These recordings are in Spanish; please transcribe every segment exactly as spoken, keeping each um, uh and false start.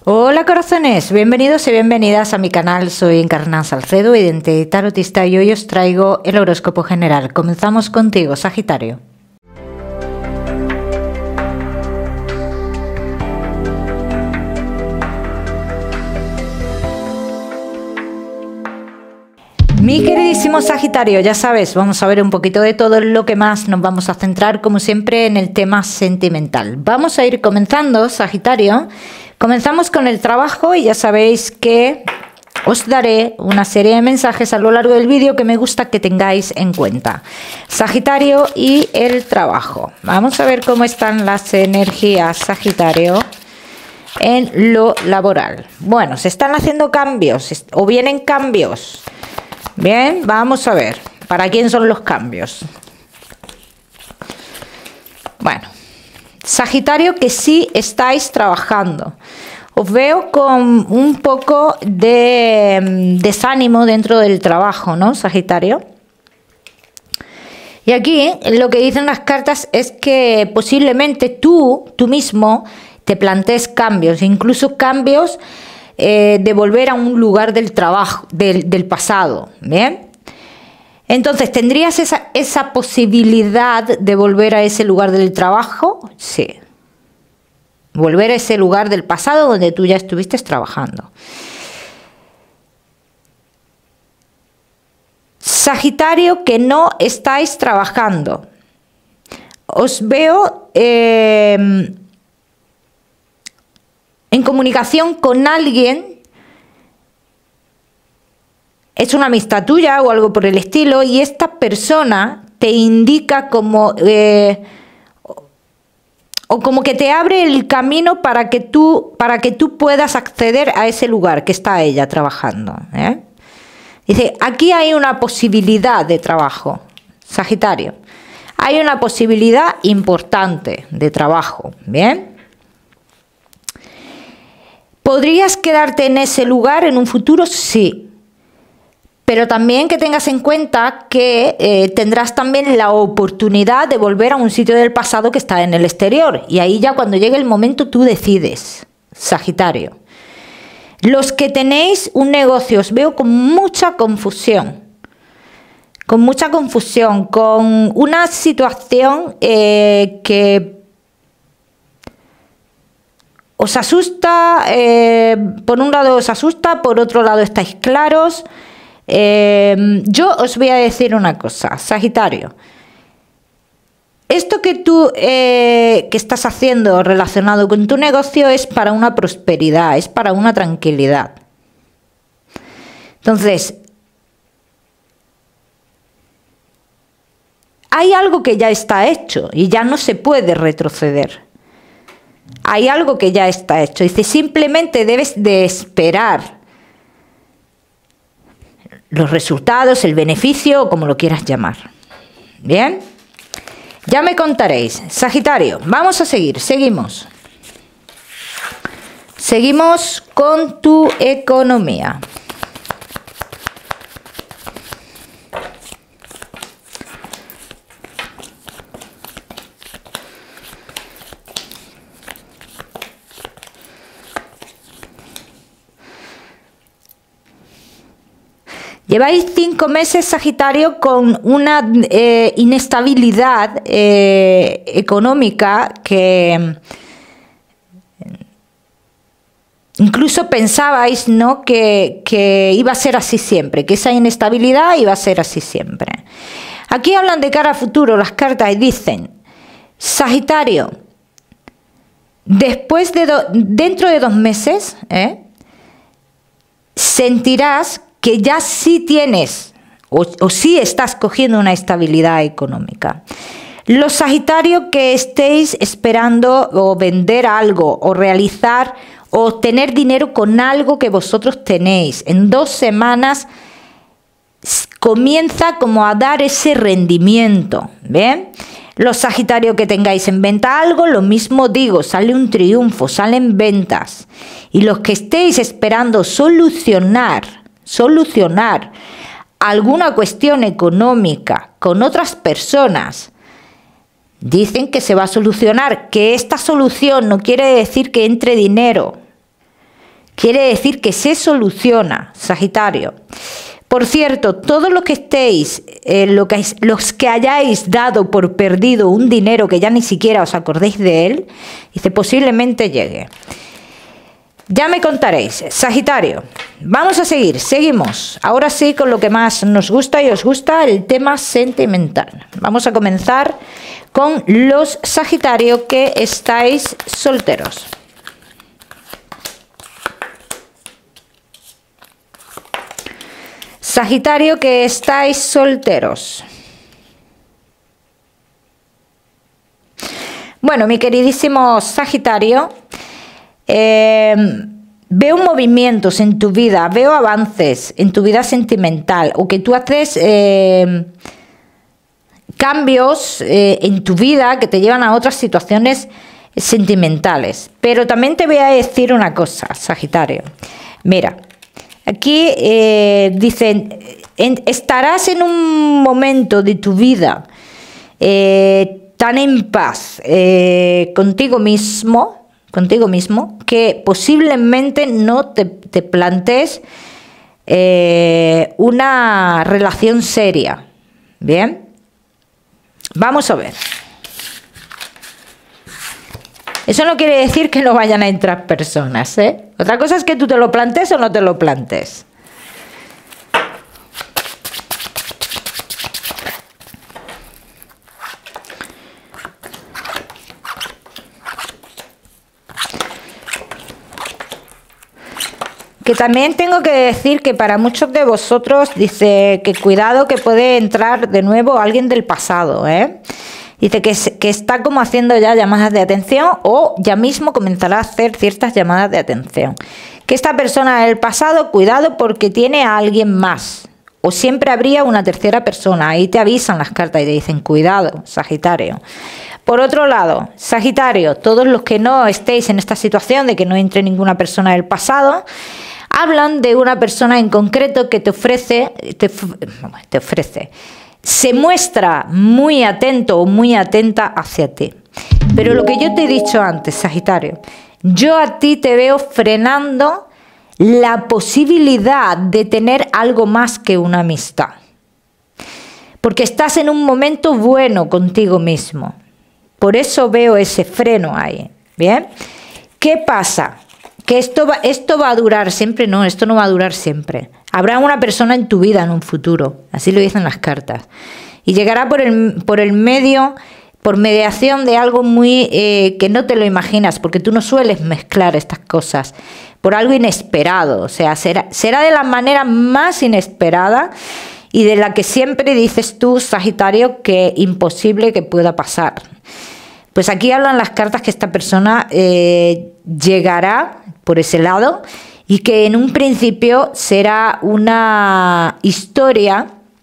Hola corazones, bienvenidos y bienvenidas a mi canal. Soy Encarna Salcedo, vidente y tarotista, y hoy os traigo el horóscopo general. Comenzamos contigo, Sagitario. Mi queridísimo Sagitario, ya sabes, vamos a ver un poquito de todo. Lo que más nos vamos a centrar, como siempre, en el tema sentimental. Vamos a ir comenzando, Sagitario. Comenzamos con el trabajo y ya sabéis que os daré una serie de mensajes a lo largo del vídeo que me gusta que tengáis en cuenta. Sagitario y el trabajo. Vamos a ver cómo están las energías, Sagitario, en lo laboral. Bueno, se están haciendo cambios o vienen cambios. Bien, vamos a ver para quién son los cambios. Bueno, Sagitario, que sí estáis trabajando. Os veo con un poco de desánimo dentro del trabajo, ¿no, Sagitario? Y aquí lo que dicen las cartas es que posiblemente tú, tú mismo, te plantees cambios, incluso cambios eh, de volver a un lugar del trabajo, del, del pasado, ¿bien? Entonces, ¿tendrías esa, esa posibilidad de volver a ese lugar del trabajo? Sí. Volver a ese lugar del pasado donde tú ya estuviste trabajando. Sagitario, que no estáis trabajando. Os veo eh, en comunicación con alguien. Es una amistad tuya o algo por el estilo, y esta persona te indica como eh, o como que te abre el camino para que tú para que tú puedas acceder a ese lugar que está ella trabajando, ¿eh? Dice, aquí hay una posibilidad de trabajo, Sagitario. Hay una posibilidad importante de trabajo, ¿bien? ¿Podrías quedarte en ese lugar en un futuro? Sí. Pero también que tengas en cuenta que eh, tendrás también la oportunidad de volver a un sitio del pasado que está en el exterior. Y ahí ya cuando llegue el momento tú decides, Sagitario. Los que tenéis un negocio, os veo con mucha confusión. Con mucha confusión, con una situación eh, que os asusta. Eh, por un lado os asusta, por otro lado estáis claros. Eh, yo os voy a decir una cosa, Sagitario. Esto que tú eh, que estás haciendo relacionado con tu negocio es para una prosperidad, es para una tranquilidad. Entonces, hay algo que ya está hecho y ya no se puede retroceder. Hay algo que ya está hecho. Dice, simplemente debes de esperar los resultados, el beneficio, o como lo quieras llamar. Bien, ya me contaréis. Sagitario, vamos a seguir, seguimos. Seguimos con tu economía. Lleváis cinco meses, Sagitario, con una eh, inestabilidad eh, económica que incluso pensabais, ¿no?, que, que iba a ser así siempre, que esa inestabilidad iba a ser así siempre. Aquí hablan de cara a futuro las cartas y dicen, Sagitario, después de do, dentro de dos meses, ¿eh?, sentirás que ya sí tienes o, o sí estás cogiendo una estabilidad económica. Los Sagitarios que estéis esperando o vender algo o realizar o obtener dinero con algo que vosotros tenéis, en dos semanas comienza como a dar ese rendimiento, ¿bien? Los Sagitarios que tengáis en venta algo, lo mismo digo, sale un triunfo, salen ventas. Y los que estéis esperando solucionar solucionar alguna cuestión económica con otras personas, dicen que se va a solucionar, que esta solución no quiere decir que entre dinero, quiere decir que se soluciona, Sagitario. Por cierto, todos los que estéis, eh, lo que, los que hayáis dado por perdido un dinero que ya ni siquiera os acordéis de él, dice, posiblemente llegue. Ya me contaréis. Sagitario, vamos a seguir, seguimos. Ahora sí con lo que más nos gusta y os gusta, el tema sentimental. Vamos a comenzar con los Sagitario que estáis solteros. Sagitario que estáis solteros. Bueno, mi queridísimo Sagitario, eh, veo movimientos en tu vida, veo avances en tu vida sentimental, o que tú haces eh, cambios eh, en tu vida que te llevan a otras situaciones sentimentales. Pero también te voy a decir una cosa, Sagitario. Mira, aquí eh, dicen, en, estarás en un momento de tu vida eh, tan en paz eh, contigo mismo, contigo mismo, que posiblemente no te, te plantees eh, una relación seria. Bien, vamos a ver. Eso no quiere decir que no vayan a entrar personas, ¿eh? Otra cosa es que tú te lo plantes o no te lo plantes. Que también tengo que decir que para muchos de vosotros, dice que cuidado que puede entrar de nuevo alguien del pasado, ¿eh? Dice que, que está como haciendo ya llamadas de atención o ya mismo comenzará a hacer ciertas llamadas de atención. Que esta persona del pasado, cuidado porque tiene a alguien más. O siempre habría una tercera persona. Ahí te avisan las cartas y te dicen cuidado, Sagitario. Por otro lado, Sagitario, todos los que no estéis en esta situación de que no entre ninguna persona del pasado, hablan de una persona en concreto que te ofrece, te, te ofrece, se muestra muy atento o muy atenta hacia ti. Pero lo que yo te he dicho antes, Sagitario, yo a ti te veo frenando la posibilidad de tener algo más que una amistad. Porque estás en un momento bueno contigo mismo. Por eso veo ese freno ahí. ¿Bien? ¿Qué pasa? Que esto va, esto va a durar siempre. No, esto no va a durar siempre. Habrá una persona en tu vida en un futuro. Así lo dicen las cartas. Y llegará por el, por el medio, por mediación de algo muy eh, que no te lo imaginas. Porque tú no sueles mezclar estas cosas. Por algo inesperado. O sea, será, será de la manera más inesperada y de la que siempre dices tú, Sagitario, que imposible que pueda pasar. Pues aquí hablan las cartas que esta persona eh, llegará por ese lado y que en un principio será una historia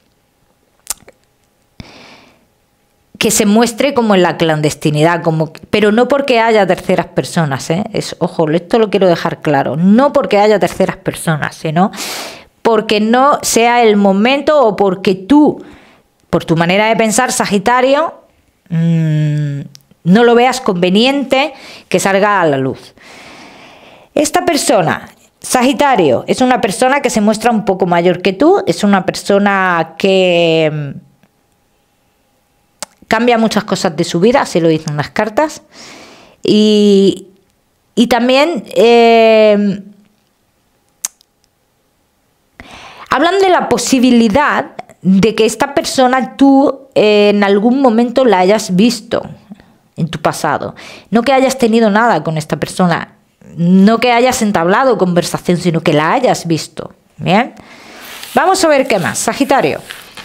que se muestre como en la clandestinidad, como, pero no porque haya terceras personas, ¿eh? Es, ojo, esto lo quiero dejar claro, no porque haya terceras personas, sino porque no sea el momento o porque tú, por tu manera de pensar, Sagitario, mmm, no lo veas conveniente que salga a la luz. Esta persona, Sagitario, es una persona que se muestra un poco mayor que tú, es una persona que cambia muchas cosas de su vida, así lo dicen las cartas, y, y también eh, hablan de la posibilidad de que esta persona tú eh, en algún momento la hayas visto en tu pasado. No que hayas tenido nada con esta persona, no que hayas entablado conversación, sino que la hayas visto. Bien, vamos a ver qué más, Sagitario.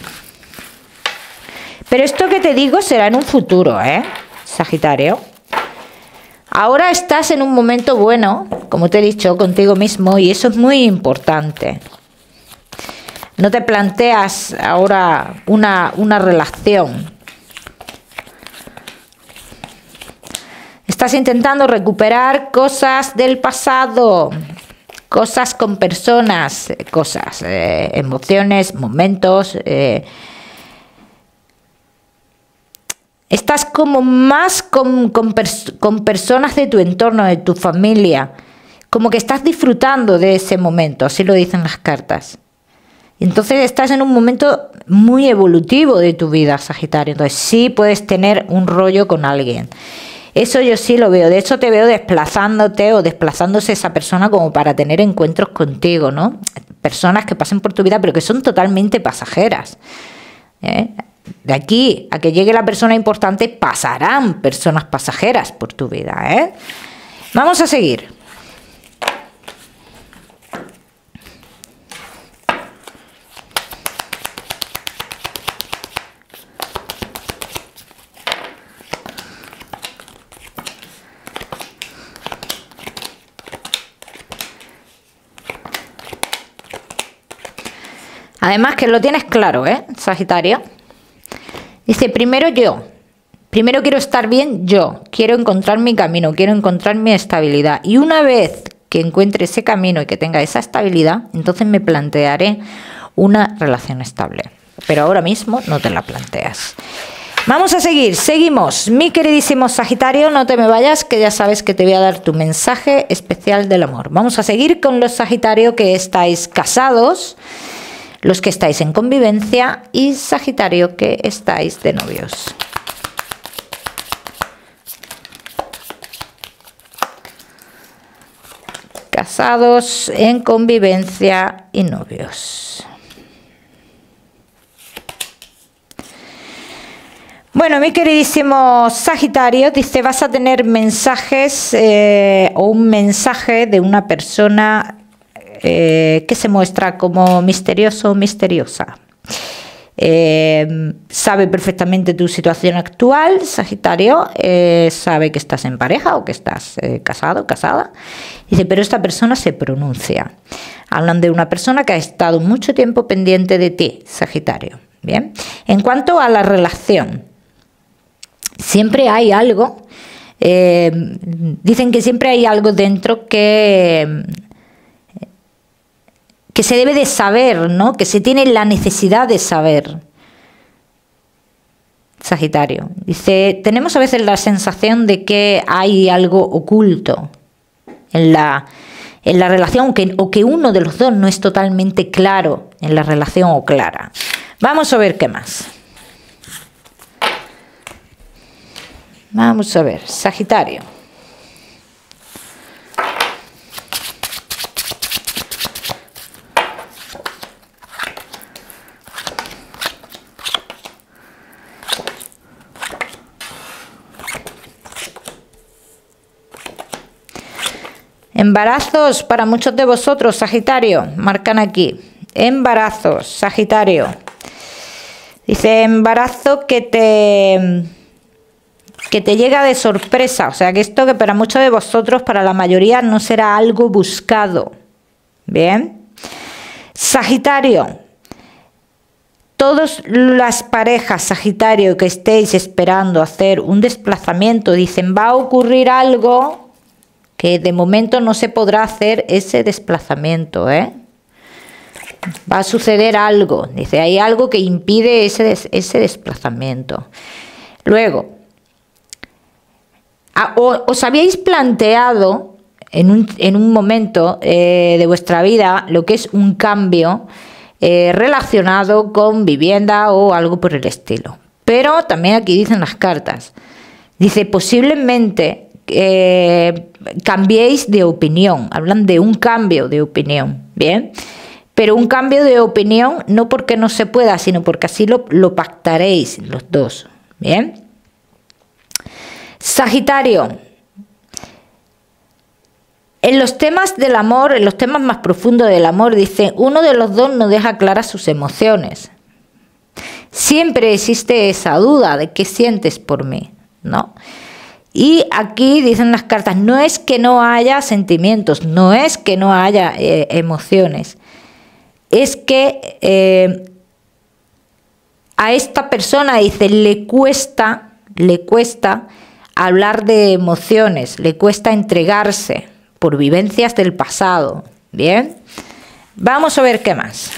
Pero esto que te digo será en un futuro, ¿eh? Sagitario. Ahora estás en un momento bueno, como te he dicho, contigo mismo, y eso es muy importante. No te planteas ahora una, una relación. Estás intentando recuperar cosas del pasado, cosas con personas, cosas, eh, emociones, momentos. Eh. Estás como más con, con, pers con personas de tu entorno, de tu familia, como que estás disfrutando de ese momento, así lo dicen las cartas. Entonces estás en un momento muy evolutivo de tu vida, Sagitario. Entonces sí puedes tener un rollo con alguien. Eso yo sí lo veo. De hecho te veo desplazándote o desplazándose esa persona como para tener encuentros contigo, ¿no? Personas que pasen por tu vida pero que son totalmente pasajeras. ¿Eh? De aquí a que llegue la persona importante pasarán personas pasajeras por tu vida, ¿eh? Vamos a seguir. Además que lo tienes claro, ¿eh, Sagitario? Dice, primero yo, primero quiero estar bien yo, quiero encontrar mi camino, quiero encontrar mi estabilidad. Y una vez que encuentre ese camino y que tenga esa estabilidad, entonces me plantearé una relación estable. Pero ahora mismo no te la planteas. Vamos a seguir, seguimos. Mi queridísimo Sagitario, no te me vayas, que ya sabes que te voy a dar tu mensaje especial del amor. Vamos a seguir con los Sagitario que estáis casados, los que estáis en convivencia y Sagitario que estáis de novios. Casados, en convivencia y novios. Bueno, mi queridísimo Sagitario, dice, vas a tener mensajes eh, o un mensaje de una persona eh, que se muestra como misterioso o misteriosa. Eh, sabe perfectamente tu situación actual, Sagitario, eh, sabe que estás en pareja o que estás eh, casado, casada. Dice, pero esta persona se pronuncia. Hablan de una persona que ha estado mucho tiempo pendiente de ti, Sagitario. Bien. En cuanto a la relación, siempre hay algo, eh, dicen que siempre hay algo dentro que, que se debe de saber, ¿no? Que se tiene la necesidad de saber. Sagitario. Dice, tenemos a veces la sensación de que hay algo oculto en la, en la relación, que, o que uno de los dos no es totalmente claro en la relación o clara. Vamos a ver qué más. Vamos a ver, Sagitario. Embarazos para muchos de vosotros, Sagitario, marcan aquí. Embarazos, Sagitario. Dice, embarazo que te... que te llega de sorpresa, o sea que esto que para muchos de vosotros, para la mayoría, no será algo buscado. Bien. Sagitario, todas las parejas, Sagitario, que estéis esperando hacer un desplazamiento, dicen, va a ocurrir algo que de momento no se podrá hacer ese desplazamiento, ¿eh? Va a suceder algo, dice, hay algo que impide ese, des ese desplazamiento. Luego, ¿os habíais planteado en un, en un momento eh, de vuestra vida lo que es un cambio eh, relacionado con vivienda o algo por el estilo? Pero también aquí dicen las cartas, dice posiblemente eh, cambiéis de opinión, hablan de un cambio de opinión, ¿bien? Pero un cambio de opinión no porque no se pueda, sino porque así lo, lo pactaréis los dos, ¿bien? Sagitario, en los temas del amor, en los temas más profundos del amor, dice, uno de los dos no deja claras sus emociones. Siempre existe esa duda de qué sientes por mí, ¿no? Y aquí dicen las cartas, no es que no haya sentimientos, no es que no haya eh, emociones, es que eh, a esta persona, dice, le cuesta, le cuesta hablar de emociones, le cuesta entregarse por vivencias del pasado. Bien, vamos a ver qué más.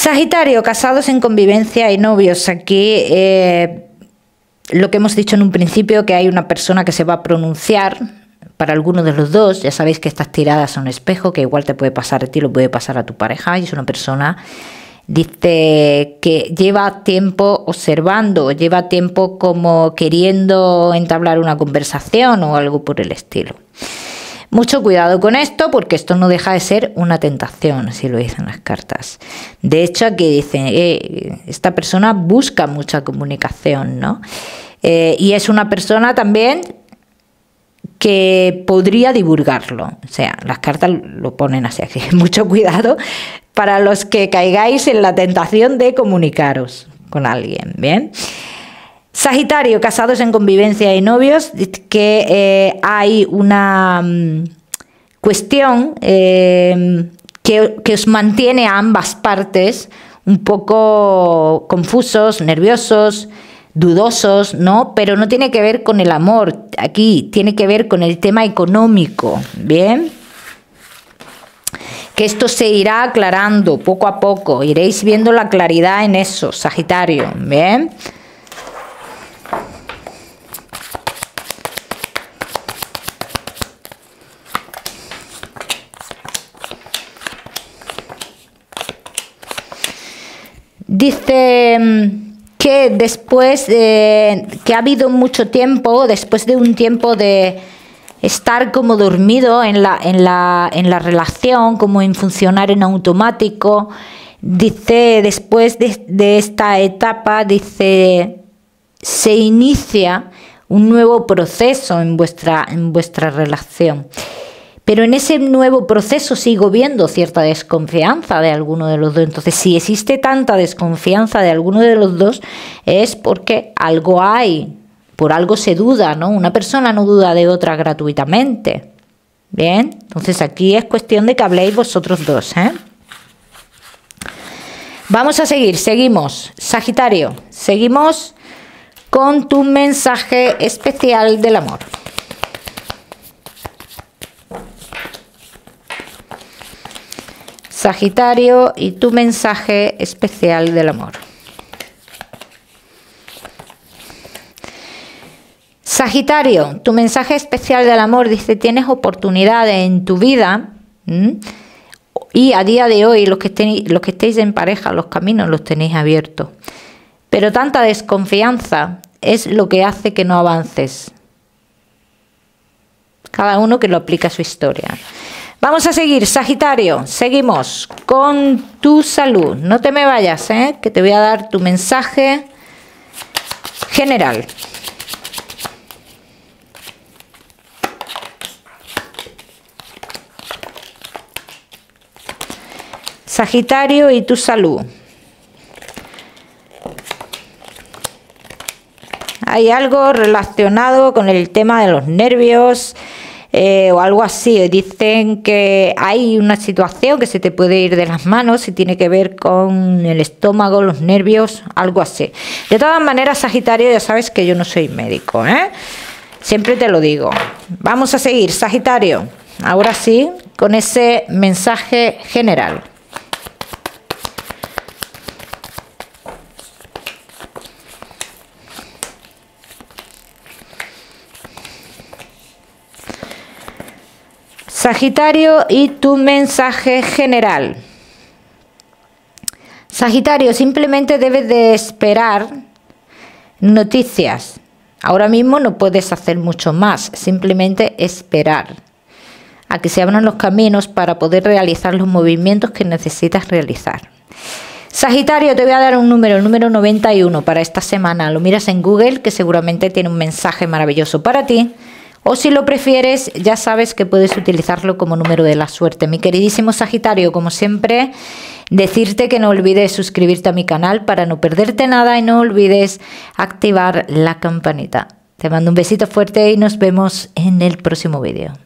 Sagitario, casados en convivencia y novios. Aquí eh, lo que hemos dicho en un principio, que hay una persona que se va a pronunciar para alguno de los dos. Ya sabéis que estas tiradas son espejo, que igual te puede pasar a ti, lo puede pasar a tu pareja, y es una persona, dice, que lleva tiempo observando, lleva tiempo como queriendo entablar una conversación o algo por el estilo. Mucho cuidado con esto, porque esto no deja de ser una tentación, así lo dicen las cartas. De hecho, aquí dicen, eh, esta persona busca mucha comunicación, ¿no? Eh, y es una persona también que podría divulgarlo. O sea, las cartas lo ponen así, aquí. Mucho cuidado para los que caigáis en la tentación de comunicaros con alguien, ¿bien? Sagitario, casados en convivencia y novios, que eh, hay una um, cuestión eh, que, que os mantiene a ambas partes un poco confusos, nerviosos, dudosos, ¿no? Pero no tiene que ver con el amor, aquí tiene que ver con el tema económico, ¿bien? Que esto se irá aclarando poco a poco, iréis viendo la claridad en eso, Sagitario, ¿bien? Dice que después de que ha habido mucho tiempo, después de un tiempo de estar como dormido en la, en la, en la relación, como en funcionar en automático, dice, después de, de esta etapa, dice, se inicia un nuevo proceso en vuestra, en vuestra relación. Pero en ese nuevo proceso sigo viendo cierta desconfianza de alguno de los dos. Entonces, si existe tanta desconfianza de alguno de los dos, es porque algo hay, por algo se duda, ¿no? Una persona no duda de otra gratuitamente. Bien, entonces aquí es cuestión de que habléis vosotros dos, ¿eh? Vamos a seguir, seguimos. Sagitario, seguimos con tu mensaje especial del amor. Sagitario, y tu mensaje especial del amor. Sagitario, tu mensaje especial del amor, dice, tienes oportunidades en tu vida, ¿m? Y a día de hoy los que, estéis, los que estéis en pareja, los caminos los tenéis abiertos. Pero tanta desconfianza es lo que hace que no avances. Cada uno que lo aplica a su historia. Vamos a seguir, Sagitario, seguimos con tu salud. No te me vayas, ¿eh? Que te voy a dar tu mensaje general. Sagitario, y tu salud. Hay algo relacionado con el tema de los nervios, Eh, o algo así. Dicen que hay una situación que se te puede ir de las manos y tiene que ver con el estómago, los nervios, algo así. De todas maneras, Sagitario, ya sabes que yo no soy médico, ¿eh? Siempre te lo digo. Vamos a seguir, Sagitario. Ahora sí, con ese mensaje general. Sagitario, y tu mensaje general. Sagitario, simplemente debes de esperar noticias. Ahora mismo no puedes hacer mucho más, simplemente esperar a que se abran los caminos para poder realizar los movimientos que necesitas realizar. Sagitario, te voy a dar un número, el número noventa y uno para esta semana. Lo miras en Google, que seguramente tiene un mensaje maravilloso para ti. O si lo prefieres, ya sabes que puedes utilizarlo como número de la suerte. Mi queridísimo Sagitario, como siempre, decirte que no olvides suscribirte a mi canal para no perderte nada y no olvides activar la campanita. Te mando un besito fuerte y nos vemos en el próximo vídeo.